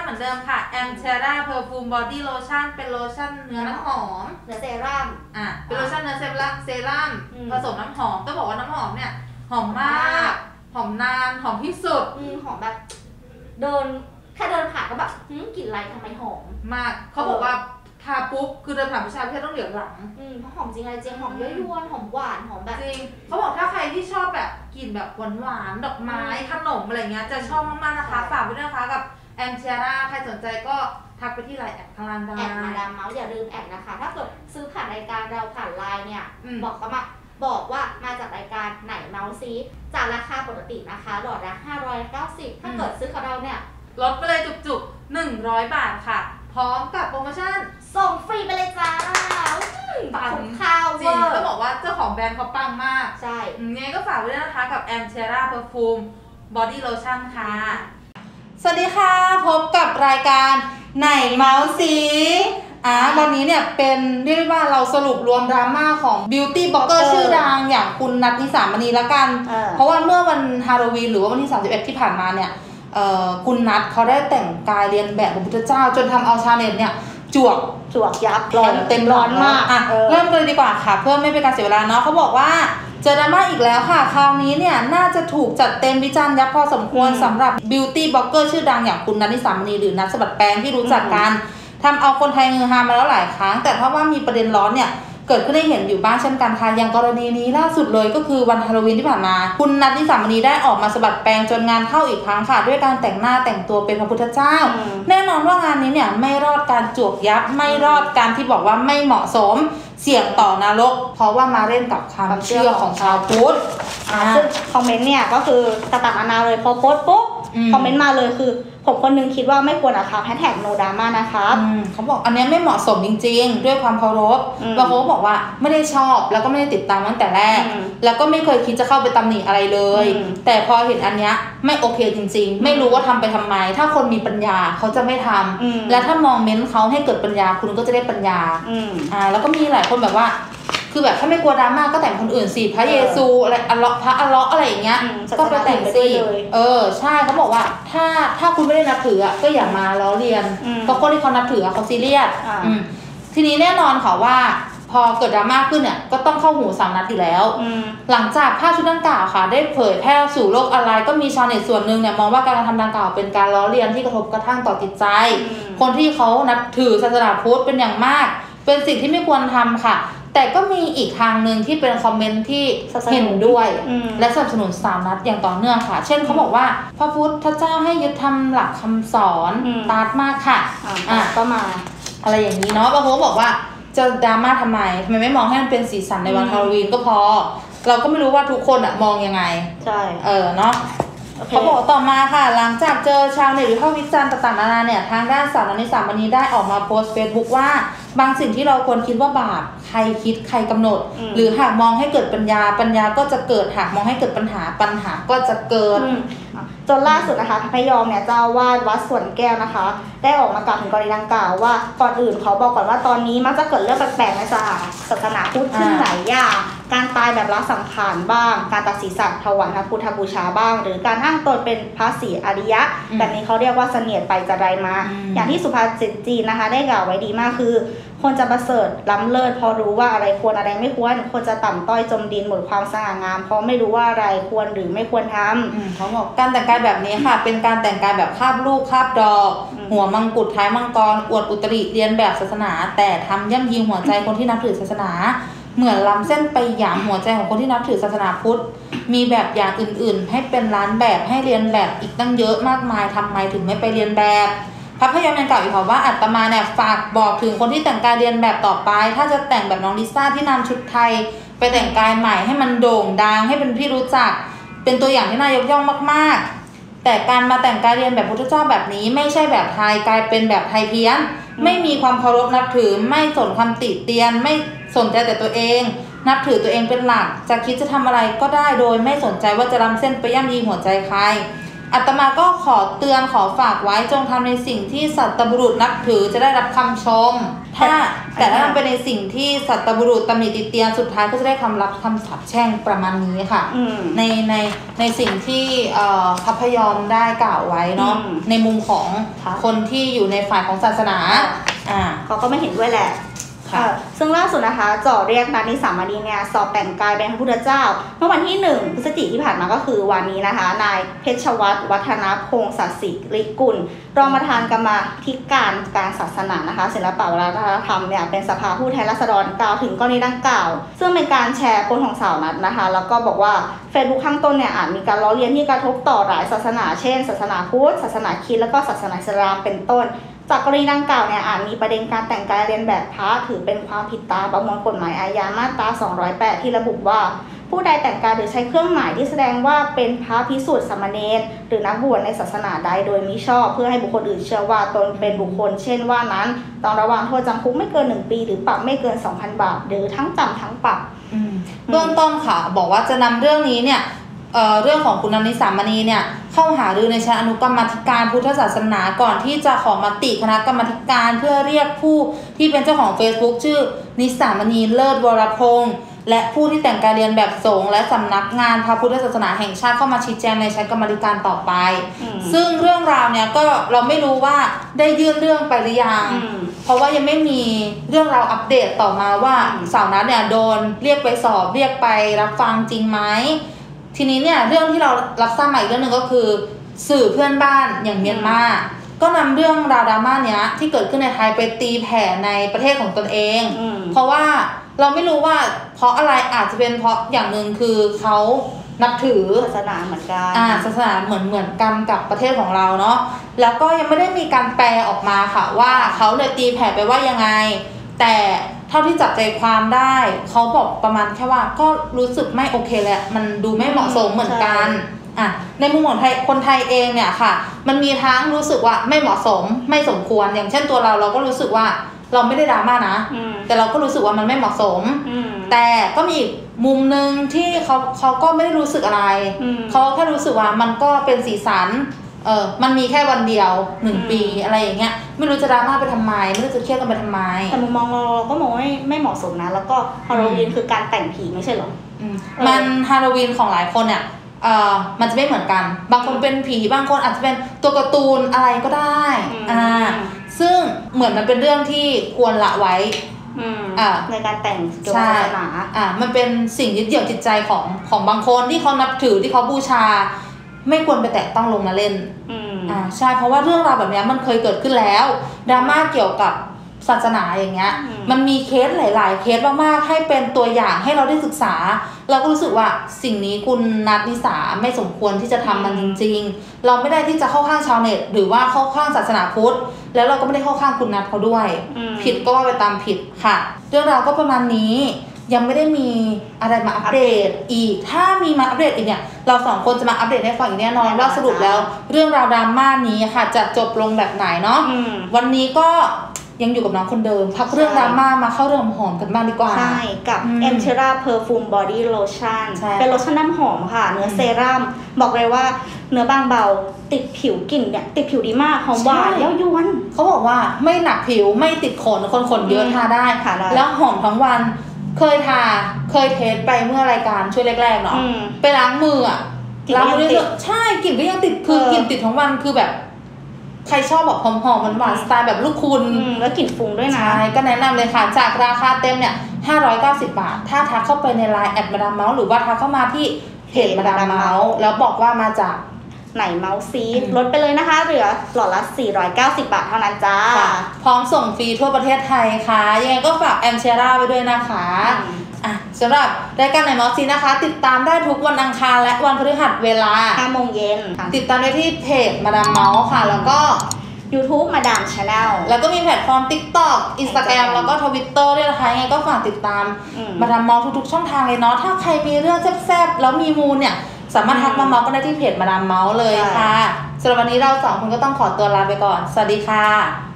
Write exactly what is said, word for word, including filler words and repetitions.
เหมือนเดิมค่ะแอมเชราเพอร์ฟูมบอดี้โลชั่นเป็นโลชั่นเนื้อน้ำหอมเนื้อเซรั่มอ่ะเป็นโลชั่นเนื้อเซรั่มเซรั่มผสมน้ำหอมต้องบอกว่าน้ำหอมเนี่ยหอมมากหอมนานหอมที่สุดอืมหอมแบบเดินแค่เดินผ่านก็แบบหืมกลิ่นอะไรทำไมหอมมากเขาบอกว่าทาปุ๊บคือเดินผ่านผู้ชายแค่ต้องเหลียวหลังอืมเพราะหอมจริงอะไรจริงหอมยั่วยวนหอมหวานหอมแบบจริงเขาบอกถ้าใครที่ชอบแบบกลิ่นแบบหวานหวานดอกไม้ขนมอะไรเงี้ยจะชอบมากๆนะคะฝากไว้ด้วยนะคะกับแอมเชียร่าใครสนใจก็ทักไปที่ไลน์แอดข้างล่างได้แอดมาดามเมาส์อย่าลืมแอดนะคะถ้าเกิดซื้อผ่านรายการเราผ่านไลน์เนี่ยบอกเขามาบอกว่ามาจากรายการไหนเมาส์ซีจากราคาปกตินะคะหลอดละห้าร้อยเก้าสิบถ้าเกิดซื้อกับเราเนี่ยลดไปเลยจุกๆหนึ่งร้อยบาทค่ะพร้อมกับโปรโมชั่นส่งฟรีไปเลยจ้าปังข้าวจริงต้องบอกว่าเจ้าของแบรนด์เขาปังมากใช่ยังไงก็ฝากไว้ด้วยนะคะกับแอมเชราเพอร์ฟูมบอดี้โลชั่นค่ะสวัสดีค่ะพบกับรายการไหนเมาส์ซีอ่ะวันนี้เนี่ยเป็นเรียกว่าเราสรุปรวมดราม่าของบิวตี้บล็อกเกอร์ชื่อดังอย่างคุณนัทนิสามณีละกันเพราะว่าเมื่อวันฮาโลวีนหรือว่าวันที่สามสิบเอ็ดที่ผ่านมาเนี่ยคุณนัทเขาได้แต่งกายเรียนแบบพระพุทธเจ้าจนทำเอาชาวเน็ตเนี่ยจวกจวกยับร้อนเต็มร้อนมากอ่ะเริ่มกันเลยดีกว่าค่ะเพื่อไม่เป็นการเสียเวลาเนาะเขาบอกว่าเจอดราม่าอีกแล้วค่ะคราวนี้เนี่ยน่าจะถูกจัดเต็มวิจารณ์ยับพอสมควรสำหรับบิวตี้บล็อกเกอร์ชื่อดังอย่างคุณนัทนิสามณีหรือนัทสะบัดแปลงที่รู้จักกันทำเอาคนไทยฮือฮามาแล้วหลายครั้งแต่ถ้าว่ามีประเด็นร้อนเนี่ยเกิดขึ้นให้เห็นอยู่บ้างเช่นกันค่ะอย่างกรณีนี้ล่าสุดเลยก็คือวันฮาโลวีนที่ผ่านมาคุณนัทนิสามณีได้ออกมาสะบัดแปลงจนงานเข้าอีกครั้งค่ะด้วยการแต่งหน้าแต่งตัวเป็นพระพุทธเจ้าแน่นอนว่างานนี้เนี่ยไม่รอดการจวกยับไม่รอดการที่บอกว่าไม่เหมาะสมเสี่ยงต่อนรกเพราะว่ามาเล่นกับความเชื่อของชาวพุทธซึ่งคอมเมนต์เนี่ยก็คือต่างๆนานาเลยพอโพสต์ปุ๊บคอมเมนต์มาเลยคือผมคนนึงคิดว่าไม่ควรนะคะแฮชแท็กโนดราม่านะคะเขาบอกอันนี้ไม่เหมาะสมจริงๆด้วยความเคารพบางคนก็บอกว่าไม่ได้ชอบแล้วก็ไม่ได้ติดตามตั้งแต่แรกแล้วก็ไม่เคยคิดจะเข้าไปตำหนิอะไรเลยแต่พอเห็นอันเนี้ยไม่โอเคจริงๆไม่รู้ว่าทำไปทำไมถ้าคนมีปัญญาเขาจะไม่ทำและถ้ามองเม้นเขาให้เกิดปัญญาคุณก็จะได้ปัญญาอ่าแล้วก็มีหลายคนแบบว่าคือแบบถ้าไม่กลัวดราม่าก็แต่งคนอื่นสิพระเยซูอะไรอัลเลาะห์พระอัลเลาะห์อะไรอย่างเงี้ยก็ไปแต่งสิเออใช่เขาบอกว่าถ้าถ้าคุณไม่ได้นับถืออ่ะก็อย่ามาล้อเลียนเพราะคนที่เขานับถือเขาซีเรียสทีนี้แน่นอนค่ะว่าพอเกิดดราม่าขึ้นเนี่ยก็ต้องเข้าหูสามนัดอยู่แล้วหลังจากภาพชุดดังกล่าวค่ะได้เผยแพร่สู่โลกออนไลน์ก็มีชาวเน็ตส่วนหนึ่งเนี่ยมองว่าการกระทำดังกล่าวเป็นการล้อเลียนที่กระทบกระทั่งต่อจิตใจคนที่เขานับถือศาสนาพุทธเป็นอย่างมากเป็นสิ่งที่ไม่ควรทำค่ะแต่ก็มีอีกทางหนึ่งที่เป็นคอมเมนต์ที่เห็นด้วยและสนับสนุนสามนัดอย่างต่อเนื่องค่ะเช่นเขาบอกว่าพระพุทธเจ้าให้ยึดทำหลักคำสอนตาดมากค่ะอ่ะก็มาอะไรอย่างนี้เนาะบางคนก็บอกว่าจะดราม่าทำไมทำไมไม่มองให้มันเป็นสีสันในวันฮาโลวีนก็พอเราก็ไม่รู้ว่าทุกคนอะมองยังไงใช่เออเนาะเขาบอกต่อมาค่ะหลังจากเจอชาวเน็ตหรือข้อวิจารณ์ต่างๆนานาเนี่ยทางด้านสาวนัทนิสามณีได้ออกมาโพสต์เฟซบุ๊กว่าบางสิ่งที่เราควรคิดว่าบาปใครคิดใครกำหนดหรือหากมองให้เกิดปัญญาปัญญาก็จะเกิดหากมองให้เกิดปัญหาปัญหาก็จะเกิดจนล่าสุดนะคะพระยอมเนี่ยเจ้าวาดวัดสวนแก้วนะคะได้ออกมากล่าวถึงกรณีดังกล่าวว่าก่อนอื่นเขาบอกก่อนว่าตอนนี้มักจะเกิดเรื่องแปลกๆในศาสนาพุทธขึ้นหลายอย่างการตายแบบละสังขารบ้างการตัดศีรษะถวายพระพุทธบูชาบ้างหรือการอ้างตนเป็นพระศรีอริยะแบบนี้เขาเรียกว่าเสนียดไปจะไรมาอย่างที่สุภาษิตจีนนะคะได้กล่าวไว้ดีมากคือคนจะประเสริฐล้ำเลิศพอรู้ว่าอะไรควรอะไรไม่ควรคนจะต่ำต้อยจมดินหมดความสง่างามเพราะไม่รู้ว่าอะไรควรหรือไม่ควรทำเขาบอกการแต่งกายแบบนี้ค่ะเป็นการแต่งกายแบบคาบลูกคาบดอกหัวมังกรท้ายมังกรอวดอุตริเรียนแบบศาสนาแต่ทำย่ำยีหัวใจคนที่นับถือศาสนาเหมือนล้ำเส้นไปหยามหัวใจของคนที่นับถือศาสนาพุทธมีแบบอย่างอื่นๆให้เป็นล้านแบบให้เรียนแบบอีกตั้งเยอะมากมายทำไมถึงไม่ไปเรียนแบบพระพยอมยังกล่าวอีกว่าอาตมาเนี่ยฝากบอกถึงคนที่แต่งกายเรียนแบบต่อไปถ้าจะแต่งแบบน้องลิซ่าที่นำชุดไทยไปแต่งกายใหม่ให้มันโด่งดังให้เป็นที่รู้จักเป็นตัวอย่างที่น่ายกย่องมากๆแต่การมาแต่งกายเรียนแบบพุทธเจ้าแบบนี้ไม่ใช่แบบไทยกลายเป็นแบบไทยเพี้ยนไม่มีความเคารพนับถือไม่สนคำติเตียนไม่สนใจแต่ตัวเองนับถือตัวเองเป็นหลักจะคิดจะทำอะไรก็ได้โดยไม่สนใจว่าจะล้ำเส้นไปย่ำยีหัวใจใครอาตมาก็ขอเตือนขอฝากไว้จงทำในสิ่งที่สัตบุรุษนับถือจะได้รับคำชมถ้าแต่ถ้าทำไปในสิ่งที่สัตบุรุษตำหนิติเตียนสุดท้ายก็จะได้คำรับคำสาปแช่งประมาณนี้ค่ะในในในสิ่งที่พระพยอมได้กล่าวไว้เนาะในมุมของคนที่อยู่ในฝ่ายของศาสนาอ่าเขาก็ไม่เห็นด้วยแหละซึ่งล่าสุดนะคะจ่อเรียกนันนิสามณีเนี่ยสอบแต่งกายเป็นพระพุทธเจ้าเมื่อวันที่หนึ่งพฤศจิกายนที่ผ่านมาก็คือวันนี้นะคะนายเพชรวัฒน์วัฒนพงศ์ศักดิ์สิริกุลรองประธานกรรมาธิการการศาสนานะคะศิลปวัฒนธรรมเนี่ยเป็นสภาผู้แทนราษฎรกล่าวถึงกรณีดังกล่าวซึ่งเป็นการแชร์โพสต์ของสาวนัทนะคะแล้วก็บอกว่าเฟซบุ๊กข้างต้นเนี่ยอาจมีการล้อเลียนที่กระทบต่อหลายศาสนาเช่นศาสนาพุทธศาสนาคริสต์แล้วก็ศาสนาอิสลามเป็นต้นจากกรณีดังกล่าวเนี่ยอาจมีประเด็นการแต่งกายเลียนแบบพระถือเป็นความผิดตามประมวลกฎหมายอาญามาตราสองร้อยแปดที่ระบุว่าผู้ใดแต่งกายหรือใช้เครื่องหมายที่แสดงว่าเป็นพระภิกษุสามเณรหรือนักบวชในศาสนาใดโดยมิชอบเพื่อให้บุคคลอื่นเชื่อว่าตนเป็นบุคคลเช่นว่านั้นต้องระวังโทษจำคุกไม่เกินหนึ่งปีหรือปรับไม่เกิน สองพัน บาทหรือทั้งจำทั้งปรับเบื้องต้นค่ะบอกว่าจะนำเรื่องนี้เนี่ยเอ่อเรื่องของคุณนันนิสามณีเนี่ยเข้าหารือในชั้นอนุกรรมาธิการพุทธศาสนาก่อนที่จะขอมติคณะกรรมาธิการเพื่อเรียกผู้ที่เป็นเจ้าของ Facebook ชื่อนิสามณีเลิศวรพงษ์และผู้ที่แต่งกายเรียนแบบสงฆ์และสำนักงานพระพุทธศาสนาแห่งชาติเข้ามาชี้แจงในชั้นกรรมาธิการต่อไปซึ่งเรื่องราวเนี่ยก็เราไม่รู้ว่าได้ยื่นเรื่องไปหรือยังเพราะว่ายังไม่มีเรื่องราวอัปเดตต่อมาว่าสาวนัทเนี่ยโดนเรียกไปสอบเรียกไปรับฟังจริงไหมทีนี้เนี่ยเรื่องที่เรารับทราบมาอีกเรื่องหนึ่งก็คือสื่อเพื่อนบ้านอย่างเมียนมาก็นำเรื่องราวดราม่าเนี้ยที่เกิดขึ้นในไทยไปตีแผ่ในประเทศของตนเองเพราะว่าเราไม่รู้ว่าเพราะอะไรอาจจะเป็นเพราะอย่างหนึ่งคือเขานับถือศาสนาเหมือนกันอ่าศาสนาเหมือนเหมือนกันกับประเทศของเราเนาะแล้วก็ยังไม่ได้มีการแปลออกมาค่ะว่าเขาเลยตีแผ่ไปว่ายังไงแต่เท่าที่จับใจความได้เขาบอกประมาณแค่ว่าก็รู้สึกไม่โอเคแหละมันดูไม่เหมาะสมเหมือนกันอ่ะในมุมของไทยคนไทยเองเนี่ยค่ะมันมีทั้งรู้สึกว่าไม่เหมาะสมไม่สมควรอย่างเช่นตัวเราเราก็รู้สึกว่าเราไม่ได้ดราม่านะแต่เราก็รู้สึกว่ามันไม่เหมาะสมแต่ก็มีอีกมุมนึงที่เขาเขาก็ไม่ได้รู้สึกอะไรเขาแค่รู้สึกว่ามันก็เป็นสีสันเออมันมีแค่วันเดียวหนึ่งปีอะไรอย่างเงี้ยไม่รู้จะดราม่าไปทำไมไม่รู้จะเครียดกันไปทำไมแต่มุมมองเราก็มองว่าไม่เหมาะสมนะแล้วก็ฮาโลวีนคือการแต่งผีไม่ใช่หรอมันฮาโลวีนของหลายคนเนี่ยเอ่อมันจะไม่เหมือนกันบางคนเป็นผีบางคนอาจจะเป็นตัวการ์ตูนอะไรก็ได้อ่าซึ่งเหมือนมันเป็นเรื่องที่ควรละไว้ในการแต่งตัวศาสนาอ่ามันเป็นสิ่งยึดเหนี่ยวจิตใจของของบางคนที่เขานับถือที่เขาบูชาไม่ควรไปแตะต้องลงมาเล่นอ่าใช่เพราะว่าเรื่องราวแบบนี้มันเคยเกิดขึ้นแล้วดราม่าเกี่ยวกับศาสนาอย่างเงี้ยมันมีเคสหลายๆเคสมากๆให้เป็นตัวอย่างให้เราได้ศึกษาเราก็รู้สึกว่าสิ่งนี้คุณนัทนิสาไม่สมควรที่จะทำมันจริงๆเราไม่ได้ที่จะเข้าข้างชาวเน็ตหรือว่าเข้าข้างศาสนาพุทธแล้วเราก็ไม่ได้เข้าข้างคุณนัทเขาด้วยผิดก็ว่าไปตามผิดค่ะเรื่องราวก็ประมาณนี้ยังไม่ได้มีอะไรมาอัปเดตอีกถ้ามีมาอัปเดตอีกเนี่ยเราสองคนจะมาอัปเดตให้ฟังอีกแน่นอนว่าสรุปแล้วเรื่องราวดราม่านี้ค่ะจะจบลงแบบไหนเนาะวันนี้ก็ยังอยู่กับน้องคนเดิมพักเรื่องดราม่ามาเข้าเรื่องหอมกันบ้างดีกว่าใช่กับ Emtera Perfume Body Lotion เป็นโลชั่นน้ำหอมค่ะเนื้อเซรั่มบอกเลยว่าเนื้อบางเบาติดผิวกลิ่นเนี่ยติดผิวดีมากหอมหวานเย้ายวนเขาบอกว่าไม่หนักผิวไม่ติดขนคนขนเยอะทาได้แล้วหอมทั้งวันเคยทาเคยเทสไปเมื่อรายการช่วยแรกๆเนาะไปล้างมืออ่ะล้างมือใช่กลิ่นก็ยังติดคือกลิ่นติดทั้งวันคือแบบใครชอบแบบหอมๆหวานๆสไตล์แบบลูกคุณแล้วกลิ่นฟุ้งด้วยนะใช่ก็แนะนำเลยค่ะจากราคาเต็มเนี่ยห้าร้อยเก้าสิบบาทถ้าทักเข้าไปใน ไลน์ แอทมาดามเมาส์หรือว่าทักเข้ามาที่เพจมาดามเมาส์แล้วบอกว่ามาจากไหนเมาส์ซีลดไปเลยนะคะเหลือหลอดละสี่ร้อยเก้าสิบบาทเท่านั้นจ้าพร้อมส่งฟรีทั่วประเทศไทยค่ะยังไงก็ฝากแอมเชร่าไว้ด้วยนะคะอ่ะสำหรับรายการไหนเมาส์ซีนะคะติดตามได้ทุกวันอังคารและวันพฤหัสเวลาห้าโมงเย็นติดตามได้ที่เพจมาดามเมาส์ค่ะแล้วก็ YouTube มาดาม Channel แล้วก็มีแพลตฟอร์ม TikTok Instagram แล้วก็ Twitter ด้วยนะคะยังไงก็ฝากติดตามมาดามเมาส์ทุกๆช่องทางเลยเนาะถ้าใครมีเรื่องแซ่บๆแล้วมีมูลเนี่ยสามารถทักมาเมาส์ก็ได้ที่เพจมาดามเมาส์เลยค่ะสำหรับวันนี้เราสองคนก็ต้องขอตัวลาไปก่อนสวัสดีค่ะ